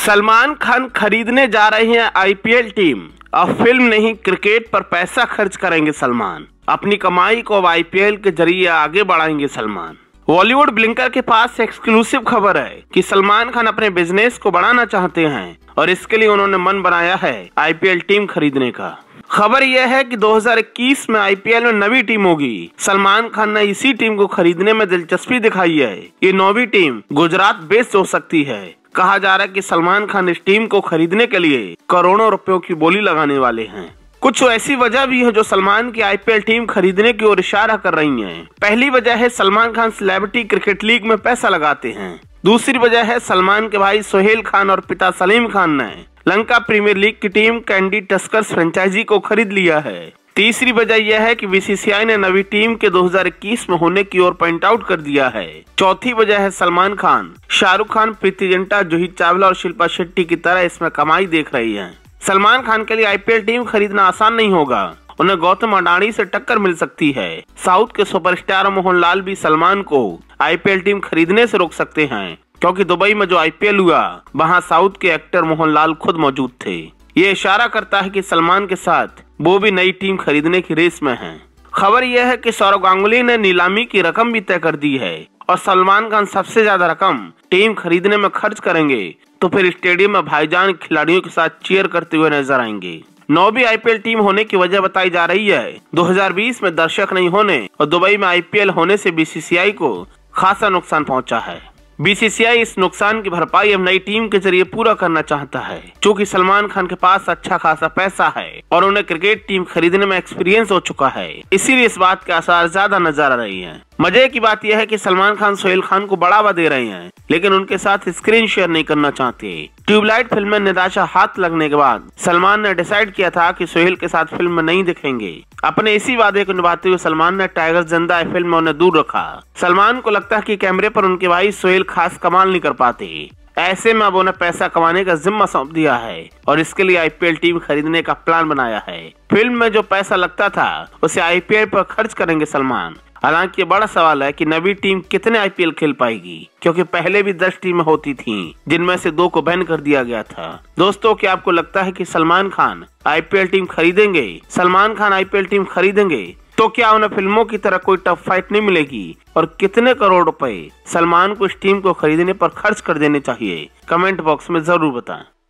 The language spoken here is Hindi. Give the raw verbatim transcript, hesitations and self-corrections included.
सलमान खान खरीदने जा रहे हैं आईपीएल टीम। अब फिल्म नहीं, क्रिकेट पर पैसा खर्च करेंगे सलमान। अपनी कमाई को अब आईपीएल के जरिए आगे बढ़ाएंगे सलमान। बॉलीवुड ब्लिंकर के पास एक्सक्लूसिव खबर है कि सलमान खान अपने बिजनेस को बढ़ाना चाहते हैं और इसके लिए उन्होंने मन बनाया है आईपीएल टीम खरीदने का। खबर यह है कि दो हज़ार इक्कीस में आईपीएल में नवी टीम होगी। सलमान खान ने इसी टीम को खरीदने में दिलचस्पी दिखाई है। ये नवी टीम गुजरात बेस्ड हो सकती है। कहा जा रहा है कि सलमान खान इस टीम को खरीदने के लिए करोड़ों रुपयों की बोली लगाने वाले हैं। कुछ ऐसी वजह भी है जो सलमान की आईपीएल टीम खरीदने की ओर इशारा कर रही हैं। पहली वजह है Salman Khan celebrity cricket league में पैसा लगाते हैं। दूसरी वजह है सलमान के भाई सोहेल खान और पिता सलीम खान ने लंका प्रीमियर लीग की टीम कैंडी टस्कर्स फ्रेंचाइजी को खरीद लिया है। तीसरी वजह यह है कि बीसीसीआई ने नवी टीम के दो हज़ार इक्कीस में होने की ओर पॉइंट आउट कर दिया है। चौथी वजह है सलमान खान, शाहरुख खान, प्रीति जिंटा, जूही चावला और शिल्पा शेट्टी की तरह इसमें कमाई देख रही है। सलमान खान के लिए आईपीएल टीम खरीदना आसान नहीं होगा। उन्हें गौतम अडानी से टक्कर मिल सकती है। साउथ के सुपरस्टार मोहनलाल भी सलमान को आईपीएल टीम खरीदने से रोक सकते हैं, क्योंकि दुबई में जो आईपीएल हुआ वहां साउथ के एक्टर मोहनलाल खुद मौजूद थे। ये इशारा करता है कि सलमान के साथ वो भी नई टीम खरीदने की रेस में हैं। खबर यह है कि सौरव गांगुली ने नीलामी की रकम भी तय कर दी है और सलमान खान सबसे ज्यादा रकम टीम खरीदने में खर्च करेंगे तो फिर स्टेडियम में भाईजान खिलाड़ियों के साथ चीयर करते हुए नजर आएंगे। नौवीं आईपीएल टीम होने की वजह बताई जा रही है दो हज़ार बीस में दर्शक नहीं होने और दुबई में आईपीएल होने से बीसीसीआई को खासा नुकसान पहुंचा है। बीसीसीआई इस नुकसान की भरपाई अब नई टीम के जरिए पूरा करना चाहता है। चूँकि सलमान खान के पास अच्छा खासा पैसा है और उन्हें क्रिकेट टीम खरीदने में एक्सपीरियंस हो चुका है, इसीलिए इस बात के आसार ज्यादा नजर आ रही हैं। मजे की बात यह है कि सलमान खान सोहेल खान को बढ़ावा दे रहे हैं, लेकिन उनके साथ स्क्रीन शेयर नहीं करना चाहते। ट्यूबलाइट फिल्म में निराशा हाथ लगने के बाद सलमान ने डिसाइड किया था कि सोहेल के साथ फिल्म में नहीं दिखेंगे। अपने इसी वादे को निभाते हुए सलमान ने टाइगर जिंदा फिल्म में उन्हें दूर रखा। सलमान को लगता है कि कैमरे पर उनके भाई सोहेल खास कमाल नहीं कर पाते। ऐसे में अब उन्हें पैसा कमाने का जिम्मा सौंप दिया है और इसके लिए आईपीएल टीम खरीदने का प्लान बनाया है। फिल्म में जो पैसा लगता था उसे आईपीएल पर खर्च करेंगे सलमान। हालांकि ये बड़ा सवाल है कि नवी टीम कितने आईपीएल खेल पाएगी, क्योंकि पहले भी दस टीमें होती थीं, जिनमें से दो को बैन कर दिया गया था। दोस्तों, क्या आपको लगता है कि सलमान खान आईपीएल टीम खरीदेंगे? सलमान खान आईपीएल टीम खरीदेंगे तो क्या उन्हें फिल्मों की तरह कोई टफ फाइट नहीं मिलेगी? और कितने करोड़ रुपए सलमान को इस टीम को खरीदने पर खर्च कर देने चाहिए? कमेंट बॉक्स में जरूर बताएं।